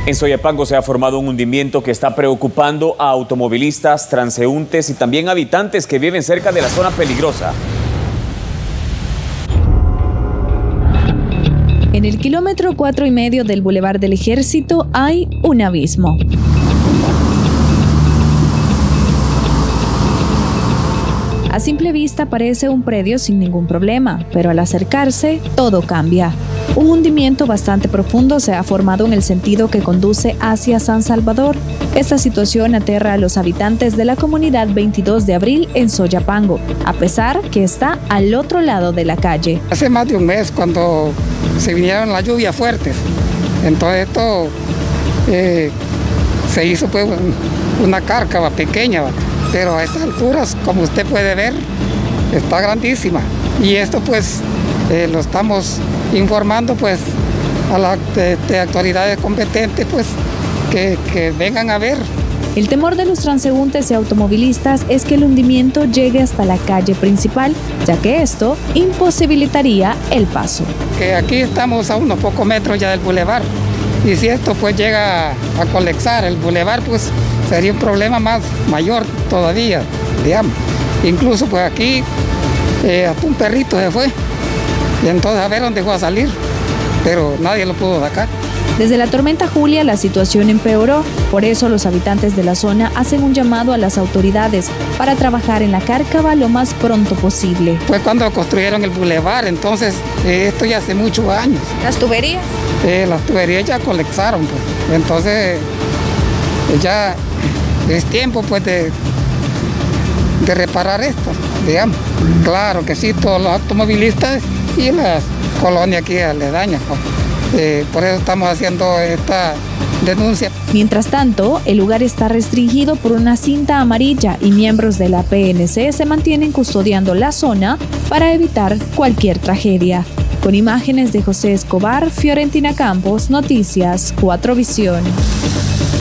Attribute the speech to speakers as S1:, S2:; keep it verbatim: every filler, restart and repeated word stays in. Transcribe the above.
S1: En Soyapango se ha formado un hundimiento que está preocupando a automovilistas, transeúntes y también habitantes que viven cerca de la zona peligrosa.
S2: En el kilómetro cuatro y medio del Boulevard del Ejército hay un abismo. A simple vista parece un predio sin ningún problema, pero al acercarse todo cambia. Un hundimiento bastante profundo se ha formado en el sentido que conduce hacia San Salvador. Esta situación aterra a los habitantes de la comunidad veintidós de abril en Soyapango, a pesar que está al otro lado de la calle.
S3: Hace más de un mes cuando se vinieron las lluvias fuertes, entonces esto eh, se hizo pues una cárcava pequeña, pero a estas alturas, como usted puede ver, está grandísima. Y esto pues eh, lo estamos informando pues a las de, de autoridades competentes pues que, que vengan a ver.
S2: El temor de los transeúntes y automovilistas es que el hundimiento llegue hasta la calle principal, ya que esto imposibilitaría el paso.
S3: Que aquí estamos a unos pocos metros ya del bulevar, y si esto pues llega a colapsar el bulevar, pues sería un problema más mayor todavía, digamos. Incluso pues aquí eh, hasta un perrito se fue, y entonces a ver dónde fue a salir, pero nadie lo pudo sacar.
S2: Desde la tormenta Julia la situación empeoró, por eso los habitantes de la zona hacen un llamado a las autoridades para trabajar en la cárcava lo más pronto posible.
S3: Fue cuando construyeron el bulevar, entonces eh, esto ya hace muchos años.
S2: ¿Las tuberías?
S3: Eh, las tuberías ya colapsaron, pues. Entonces eh, ya es tiempo pues de, de reparar esto, digamos. Claro que sí, todos los automovilistas y las colonias aquí aledañas, pues. Eh, por eso estamos haciendo esta denuncia.
S2: Mientras tanto, el lugar está restringido por una cinta amarilla y miembros de la P N C se mantienen custodiando la zona para evitar cualquier tragedia. Con imágenes de José Escobar, Fiorentina Campos, Noticias cuatro Visión.